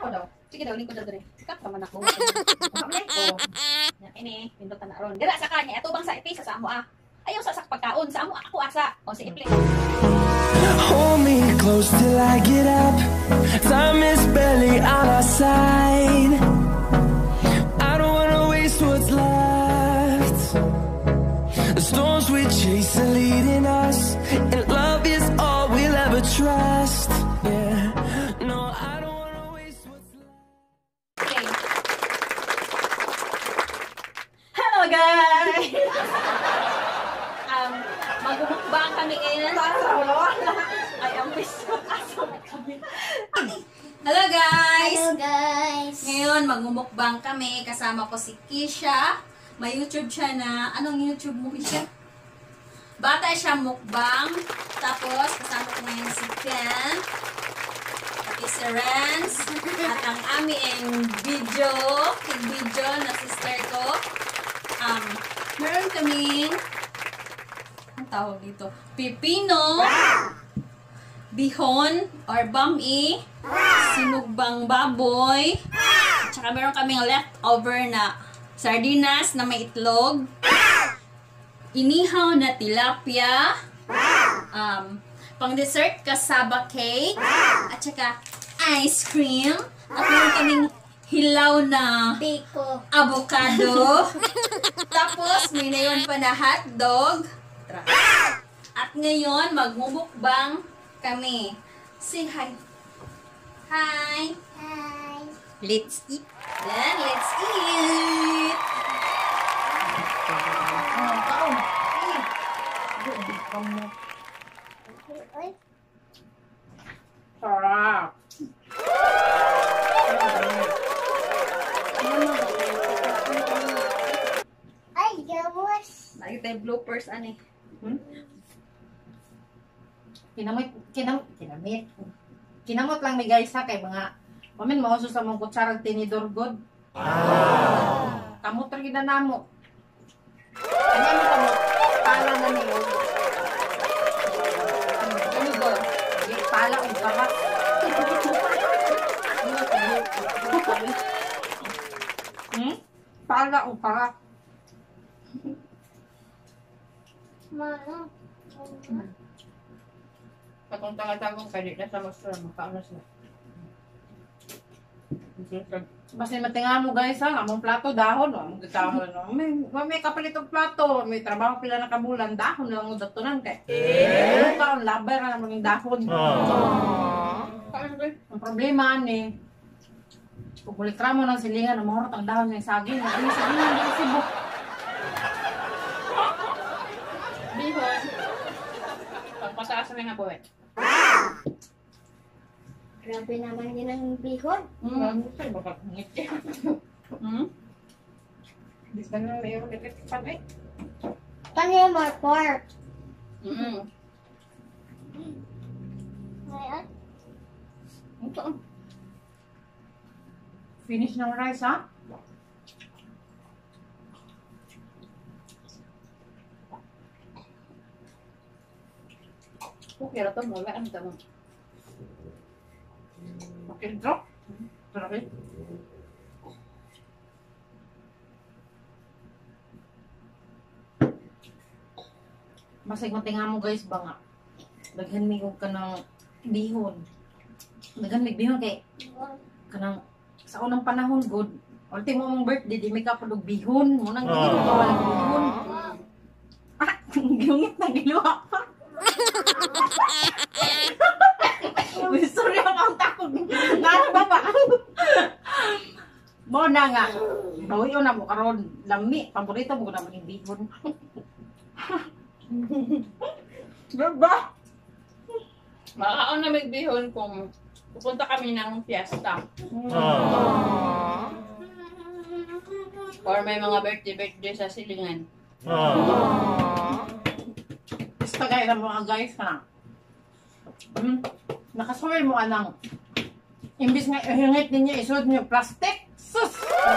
Ako daw. Sige daw, lingkod daw diri. Kat pa man ako. Oh. Ini, pindutan na ron. Dira sa kanya, ato bang sa ipi sa amo ah. Ayaw sa pagkaon, sa amo ako asa. O si ipi. Hold me close till I get up. Time is barely on our side. I don't wanna waste what's left. The storms we chase are leading us, and love is all we'll ever trust. Yeah, no, I don't wanna waste what's left. Okay. Hello guys! Magmumukbang kami ngayon. I am so kami. Hello guys! Hello guys! Ngayon, magmumukbang kami. Kasama ko si Kisha. May YouTube siya na... Anong YouTube mo, Kisha? Bata siya mukbang. Tapos, kasama ko ngayon si Ken. Pati si Renz. At ang aming video na sister ko. Meron kaming... Ang tawag dito? Pipino. Bihon or bami. Sinugbang baboy. At saka meron kaming leftover na sardinas na may itlog. Inihaw na tilapia. Pang dessert kasaba cake. At saka ice cream. At meron kaming hilaw na Biko. avocado. Tapos may naiwan pa na hotdog. At ngayon magmumukbang kami. Say hi. Hi. Hi. Let's eat. Then let's eat. Oy. Sarap. Ay, gawos. Lagi tayo bloopers ani. Kinamot lang ni guys ha, kay mga pamin mauso sa mong kutsarang tinidor god. Kamot rin na namo. Kanya mo kamot, pala na niyo. Tinidor, pala ang karat. Pala ang karat. Mano. Katong tanga-tagong kaya na sa masura, makaano sila. Basta matinga mo guys ha, among plato dahon, among dahon. May kapalit og plato, may trabaho pila na kabulan, dahon lang ang datunan kay. Taon labay ra namang dahon. Ang problema ni kung bulikra mo ng silingan, amorot ang dahon ng saging, ang saging ng sibuk. Bihon. Pagpataas na nga po eh. Grabe naman yun ang bihon. Sa'yo baka ngit eh. Di ba na mayroon nagkatipan eh? Paano yung more pork? Ngayon? Ito. Finish ng rice ha? Okay, ito mula ang tamo. Okay, drop. Drop eh. Masig matinga mo guys ba nga? Daghan mi kog kanang bihon. Daghan mi bihon kay kanang sa unang panahon good. Ultimo mong birthday di may kapulog bihon. Mo nang hindi ko walang bihon. Gungit na giluwa pa. Sorry ang takot. Baba. Mo na nga. Bawi na mo karon lami. Paborito mo na maging bihon. Baba. Makaon na magbihon kung pupunta kami ng fiesta. Or may mga birthday sa silingan. Basta gaya ng mga guys ka. Nakasuway mo anang. Imbis nga ihingit ninyo, isunod nyo plastic. Sus!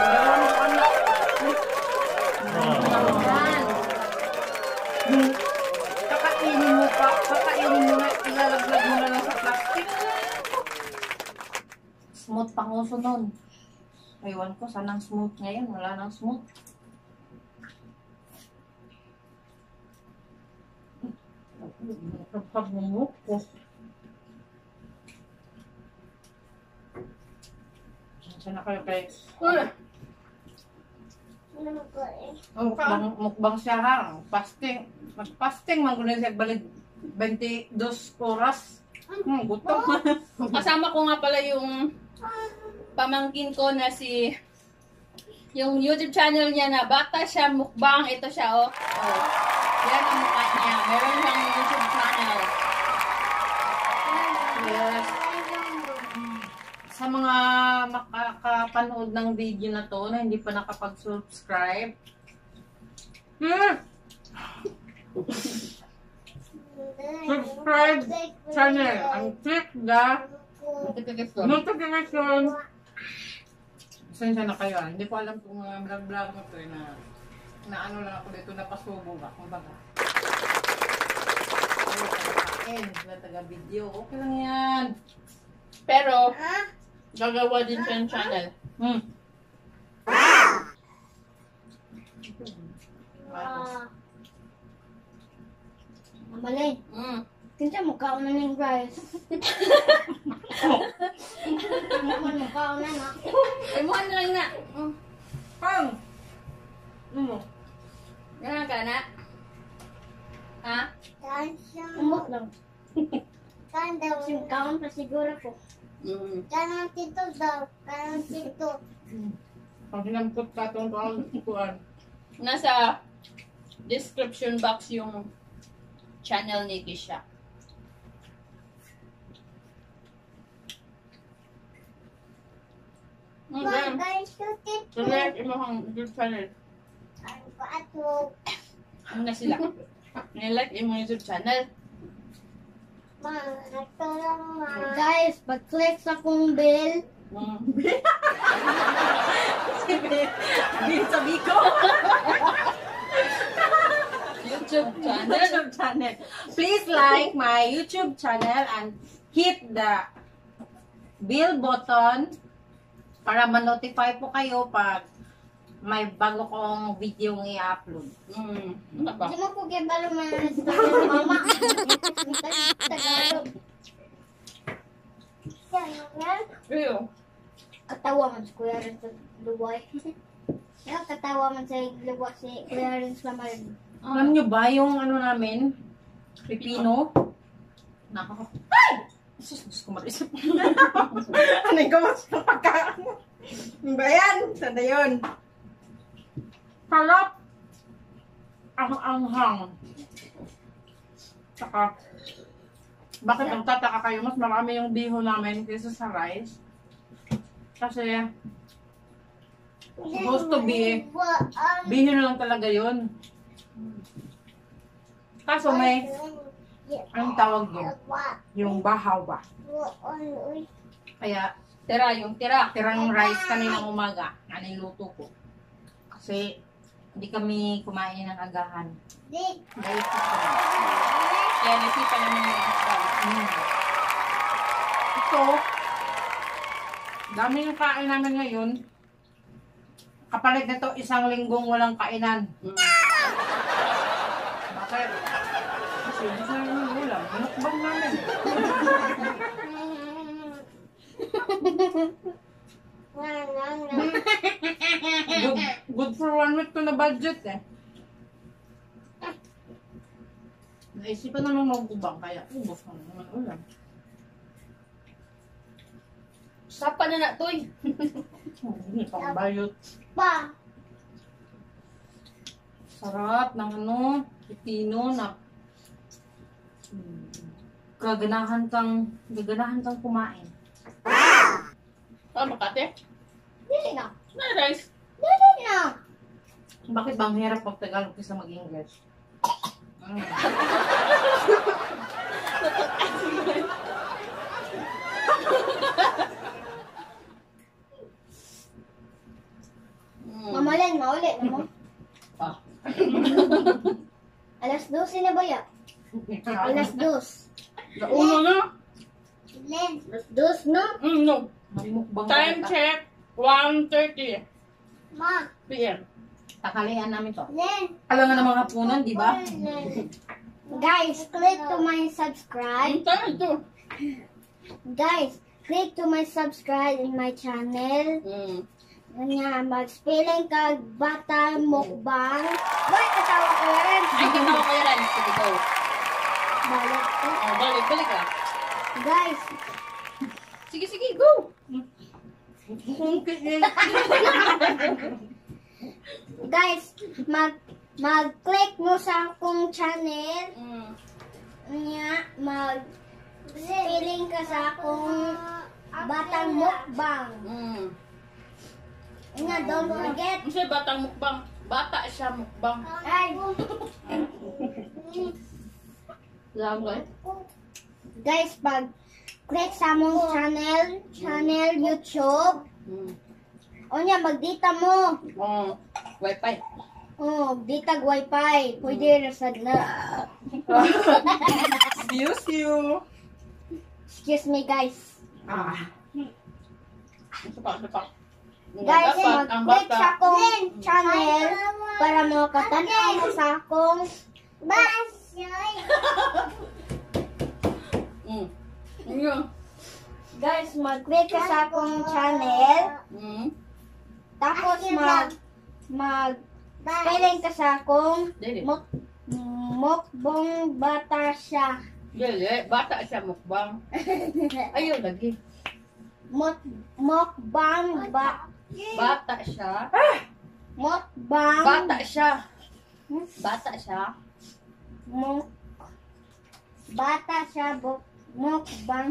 Kakainin mo pa, kakainin mo na, ilalaglag mo na lang sa plastic. Smooth panguso nun. Ewan ko, sanang smooth ngayon. Wala nang smooth. Pagmumuk ko. Sana kayo kay... Ano ko eh? Mukbang siya ha. Fasting. Mag-fasting. Mag-unin siya balik 22 oras. Gutom. Kasama ko nga pala yung pamangkin ko na yung YouTube channel niya na Bata Siya Mukbang. Ito siya, oh. Yan ang mukha niya. Meron siyang YouTube channel. Yes. Sa mga makakapanood ng video na to na hindi pa nakapag-subscribe, subscribe channel and click the notification. Pasensya na kayo. Hindi ko alam kung vlog-vlog mo to na ano lang ako dito, napasubo ba? Kung baga. Na taga-video. Okay lang yan. Pero, gagawa din siya ng channel. Mamalay. Kinsa mo kaon na ng rice. Mo kaon na na. Ay, mukha na lang na. Pang! Ganun ka na? Ha? Umot lang. Sim kaon pa siguro ko. Kanang tito daw. Kanang tito. Pag hinampot ka itong kuhan. Nasa description box yung channel ni Kisha. Okay. Guys, so tito. Select mo ang YouTube channel. Ano ko ato? Ano na sila? Nilike mo yung YouTube channel. Guys, pag-click sa kong bell. Sabi ko! YouTube channel. YouTube channel. Please like my YouTube channel and hit the bell button para ma-notify po kayo pag may bago kong video ng i-upload. Ano ba? Hindi mo ko gibalo man sa mama. Tagalog. Ew. Katawa man si Kuya rin sa luway. Katawa man sa luwa si Kuya rin sa marin. Alam nyo ba yung ano namin? Pipino? Nako. Ay! Diyos ko marisip. Ano yung gawas ng pagkaan? Ba yan? Sana yun. Sarap. Ang anghang. Saka, bakit nagtataka kayo? Mas marami yung biho namin kaysa sa rice. Kasi, supposed to be, biho na lang talaga yun. Kaso may, anong tawag yun? Yung bahawa. Kaya, Tira, yung tira. tirang rice kaninang umaga, niluto ko. Kasi, hindi kami kumain ng agahan. Dahil sa Kaya nasipa naman yung install. Ito, dami yung kain namin ngayon. Kapalit nito, 1 linggong walang kainan. Bakit? Kasi hindi sa namin ulam. Minukbang namin. Good for 1 week to na budget eh. Naisipan naman magubang kaya ubos na naman ulam. Sapa na na, Toy. Hindi pang bayot. Pa! Sarap ng ano, pipino na gaganahan kang kumain. Makate? Dili na. Na rice. Dili na. Bakit bang hirap pag Tagalog kaysa mag-English? Mamalan, maulit na mo. Alas 12 na ba ya? Alas 2. Uno na. Len. Alas 2 no? No. Mamukbang Time bata. check, 1:30 Ma, p.m. Takalian namin to. Len. Alam nga ng mga hapunan, di ba? Guys, click to my subscribe. Ang tayo to. Guys, click to my subscribe in my channel. Nga, mag-spelling ka bata mukbang. Boy, katawa ko yan. Ay, kitawa ko yan. Sige, go. Balik ko. Oh, balik ka. Guys, Sige, go. guys, mag-click mo sa akong channel. Nga, mag-spelling ka sa akong batang mukbang. Nga, don't forget. Ang siya batang mukbang. Bata siya mukbang. Ay, Langoy. guys, pag click sa among channel YouTube, o niya, magdita mo. Oh, wifi. Oh, ditag wifi. Pwede rasad na. Excuse you. Excuse me, guys. Isa pa. Guys, Dapat ang mag-click bata. sa akong channel para makatanaw mo sa akong Ano? guys, mag-click ka sa akong channel. Tapos spelling ka sa akong Dili. mukbang bata siya. Dili. Bata siya mukbang. Ayun, lagi. Mukbang Bata siya. mukbang Bata siya. Bata siya. bata siya mukbang.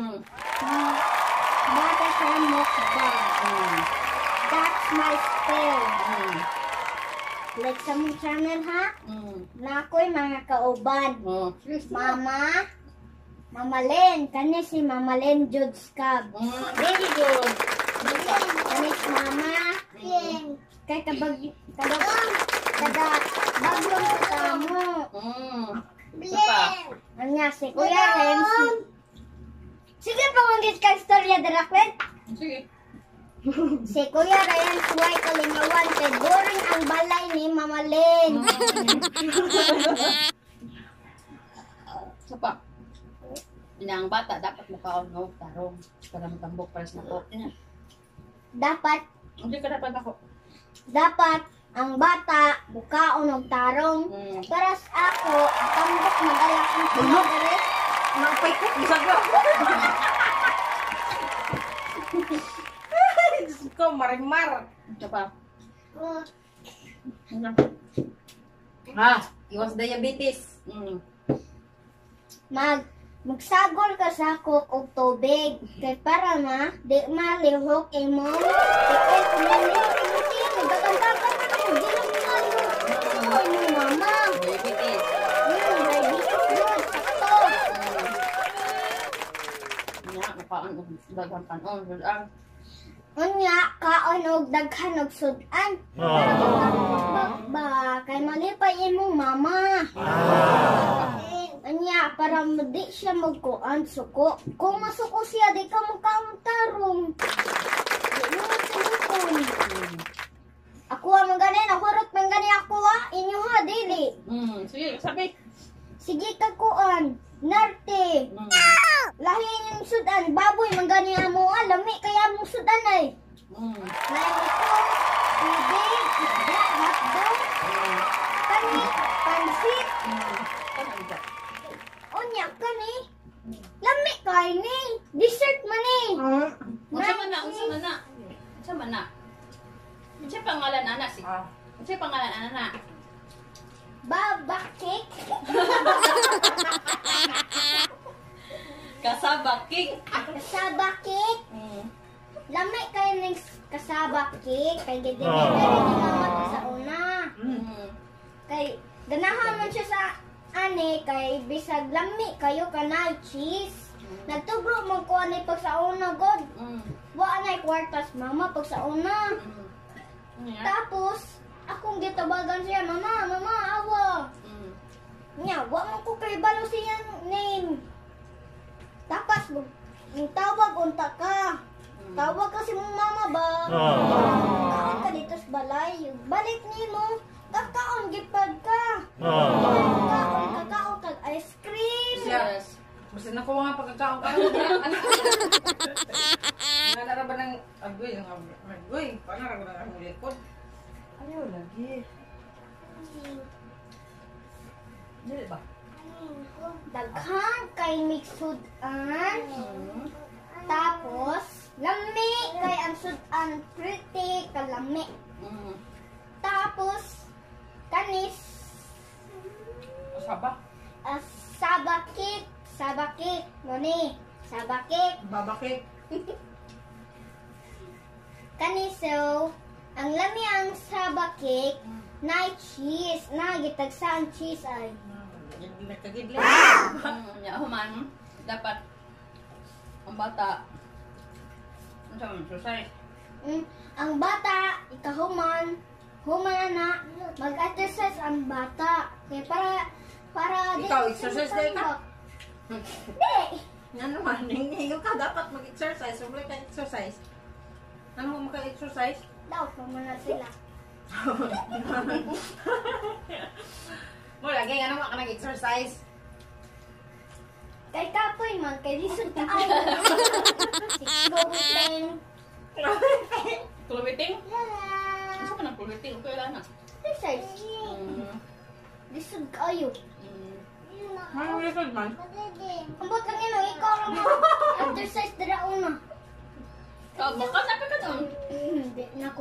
Bata siya mukbang. That's my spell. Like sa mong channel ha? Na ako'y mga kauban. Mama Len. Kani si Mama Len Judskab. Very good. Kani si Mama. Kay kada baglong sa tamo. Isa pa. Anya si Kuya Ren. Sige pa mong ka istorya Draklet. Sige. Si Kuya Ryan Suway Kalingawan kay boring ang balay ni Mama Len. Isa pa. Ang bata dapat makaon no tarong para matambok para sa nako. Dapat Hindi ka dapat ako. ang bata bukaon og tarong. Para sa ako, ang tambok magalak ang pinagare. Nagpaikot, bisa ko. Diyos ko, marimar. Isa pa. Iwas diabetes. Magsagol ka sa ako og tubig kay para di malihok imo. Kay kumilihok imo siya, nagkakantakan ka na di lang malihok imo mama. Diabetes. Diabetes yun, sakto. Nya, makaon og daghang kanon. Ang Unya, kaon og daghan og sudan. Para magtambok ba, kay malipay imong mama. Anya, para di siya magkuan suko. Kung masuko siya, di ka magkauntarong. Di mo masulukon. Ako ang maganin, ako rot man gani ako ha. Inyo ha, dili. sige, sabi. Sige ka kuan. Narte. Lahi yung sudan. Baboy, man gani mo ha. Lami kaya mong sudan ay. Lahi ko. Tubig, isda, hotdog. Kani, pansit. Unya ka ni. Lami kay ni. Dessert man ni. Unsa man na? Unsa pangalan anak si? Unsa pangalan anak? Baba cake. Kasaba cake. Kasaba cake. Lami kay ni kasaba cake. Kay gidinigay ni mama ko sa una. Kay ganahan man siya sa ani kay bisag lami kayo kanay cheese. Nagtubro man ko ani pag sa una god. Wa anay kwartas mama pag sa una. Tapos akong gitabagan siya, mama, awa. Nya, wa man ko kay balo siya name. Tapos tawag unta ka. Tawag ka si mong mama ba? Kaon ka dito sa balay. Balik ni mo. Kakaon, gipad ka. Kakaon kag ice cream. Yes. Basta nakuha nga pagkakaon ka. Nalala ba ng agoy? Agoy? Paano na ba ng likod? Ayaw lagi. Dili ba? Daghan kay mixudan. Tapos, lami kay ang sudan pretty kalami. Tapos, kanis Saba? sabakik, noni, sabakik. Babakik? Kaniso, ang lami ang sabakik na cheese, na gitagsa ang cheese ay. Hindi nagkagidli. Human, dapat ang bata. Ano sa mga exercise? Ang bata, ikahuman, na, mag-exercise ang bata. Kaya para Ikaw, exercise din ka? Hindi. Yan naman, hingo ka dapat mag-exercise. Huwag ka exercise. Ano mo maka-exercise? Daw, pamana sila. Mo lagi nga naman ka nag-exercise. Kay kapoy man, kay lisod ka ay. Go with Kulubiting? Lala. Gusto ko ng kulubiting. Kailan na? Exercise. Lisod ka ayo. Ano likod man? Ambot lang yun, ikaw lang mo. Exercise dara una. Baka sabi ka doon. Hindi, nako.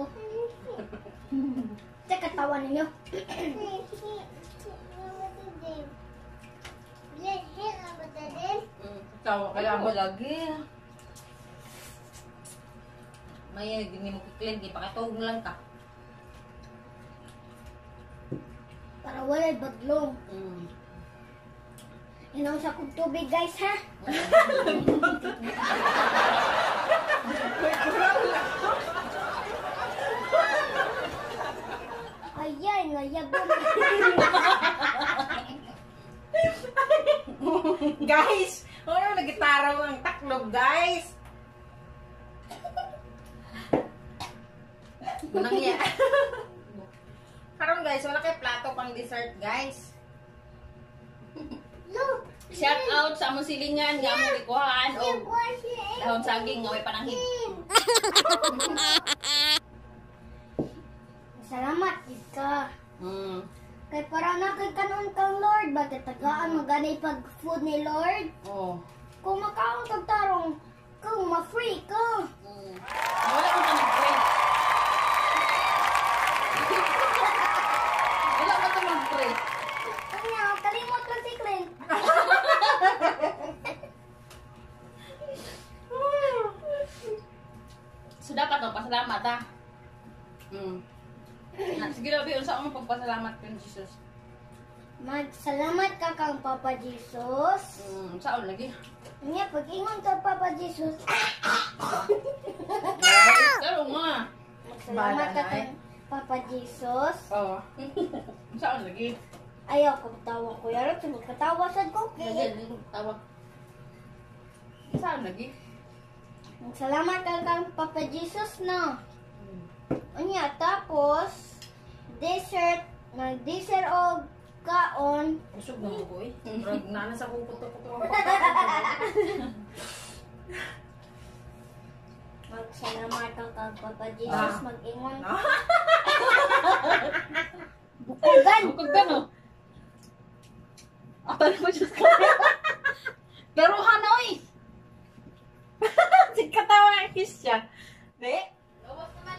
Teka, tawa ninyo. Ikaw, kaya mo lagi. May hindi mo kiklin, di pakatawag lang ka. Para wala'y badlong. Inaw sa kong tubig, guys, ha? Ayan, nayabang. Guys! Ano nagitara mo ang taklob, guys? Unang yan. Karon guys, wala kay plato pang dessert, guys. Look! Shout out sa among silingan nga among ikuhaan o dahon saging nga may pananghid. Salamat, ka. Mm. Kay para na kay kanon kang Lord, bakit tagaan maganay pag food ni Lord? Oh. Kung makaon kag tarong, kung ma-free ka. Mm. Wala ko mag-pray. Wala ko to mag-pray. Ano, kalimot lang si Clint. So dapat magpasalamat ha. Sige labi unsa ang pagpasalamat kang Jesus. Magsalamat ka kang Papa Jesus. Saan lagi? Nga, pag-ingon ka Papa Jesus. Pero nga. Magsalamat ka kang Papa Jesus. Oh. Saan lagi? Ayaw ko tawa ko. Yarot, magkatawa sa cookie. Lagi tawag. Saan lagi? Magsalamat ka kang Papa Jesus na. Anya, tapos, dessert, nag-dessert o kaon. Usog na mo, boy. Rag na sa kong puto-puto. Magsalamat ka kang Papa Jesus. Mag-ingon. Bukugan! Bukugan o! Ata na mo Diyos ka. Laruhan na oy! Katawa ang kiss siya. Di? Lawak naman.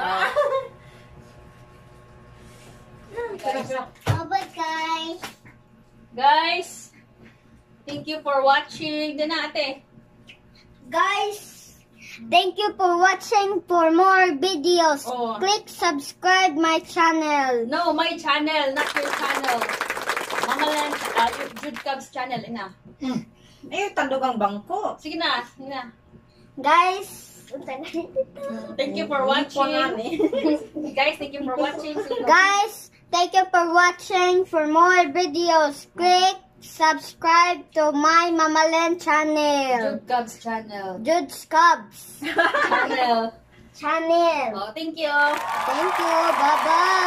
Bye guys. Guys, thank you for watching. Dana ate. Guys, thank you for watching. For more videos, Oh. click subscribe my channel. No, my channel, not your channel. Mamalan, Jude Cubs channel, ina. Ay, tandog ang bangko. Sige na, sige na. Guys, Thank you for watching. Guys, thank you for watching. guys, thank you for watching. For more videos, click subscribe to my Mama Len channel. Jude Cubs channel. Jude Cubs Channel. channel. Oh, thank you. Thank you. Bye-bye.